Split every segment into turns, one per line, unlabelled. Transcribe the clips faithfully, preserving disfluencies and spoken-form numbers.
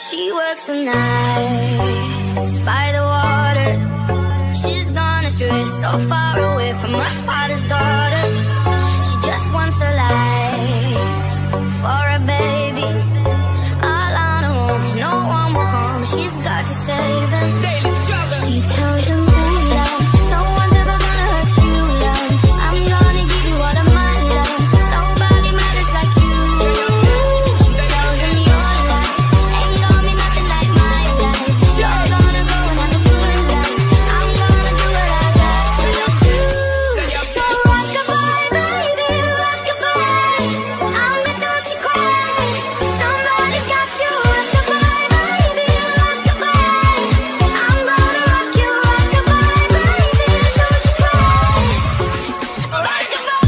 She works the nights by the water. She's gone astray, so far away from her father's daughter. She just wants a life for a baby. All on her own, no one will come. She's got to save him. Daily struggle. She tells him, love, no one's ever gonna hurt you, love. I'm gonna give you all of my love. Nobody matters like you. She tells him your life ain't gonna be nothing like my life. You're gonna go and have a good life. I'm gonna do what I got to do. So rock-a-bye, baby, rock-a-bye. I'm gonna don't you cry. Somebody's got you. Rock-a-bye, baby, rock-a-bye. I'm gonna rock you. Rock-a-bye, baby, don't you cry. Rock-a-bye.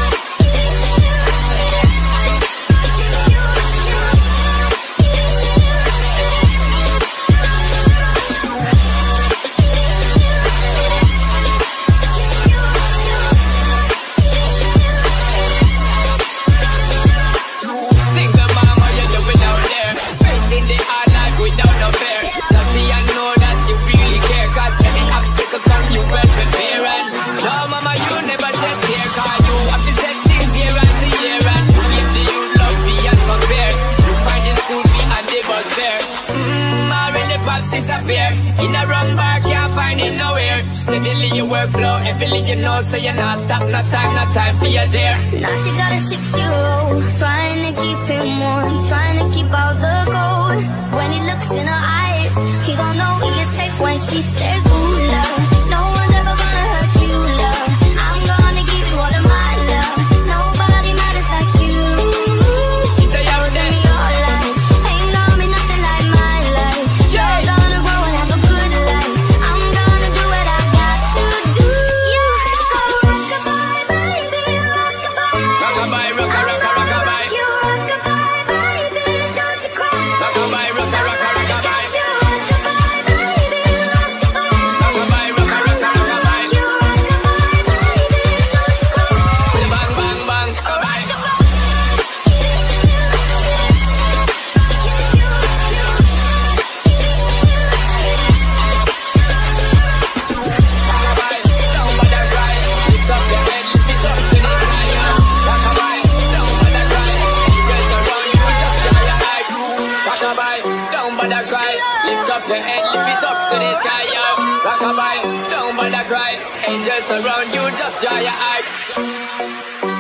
Single mom, what you doing out there? Facing the hard life without no fear. Just see and know that you really care. Cause any obstacle come, you well prepare. And no mama, you never set here. Cause you have to set things year after year. And give the youth love beyond compare. You find the school fee and the bus fare. Mmm, already pops disappear. In a wrong bar, can't find him nowhere. Steadily your workflow, everything you know. So you not stop, no time, no time for your dear.
Now she got a six-year-old, trying to keep him warm, trying to keep out the cold. When he looks in her eyes, he gon' know he is safe when she says, ooh, love, no one's ever gonna hurt you, love. I'm gonna give you all of my love. Nobody matters like you. She tells me your life ain't gonna be nothing like my life. You're gonna grow and have a good life. I'm gonna do what I got to do. So rock-a-bye, baby, rock-a-bye.
Rock-a-bye, rocka, rocka, rock-a-bye.
You rock-a-bye, baby, don't you cry.
Rock-a-bye, rocka, rocka, rock-a-bye.
You rock-a-bye, baby, rock-a-bye.
Rock-a-bye, rocka, rocka, rock-a-bye.
You rock-a-bye, baby, don't you cry.
Bang, bang, bang, alright. Rock-a-bye, don't bother cry. Lift up your head, lift it up to the sky. Rock-a-bye, don't bother cry. Angels around you, just dry your eye. Rock-a-bye, don't bother cry. Lift up your head, lift it up to the sky. Rock-a-bye, don't bother cry. Angels around you, just dry your eye.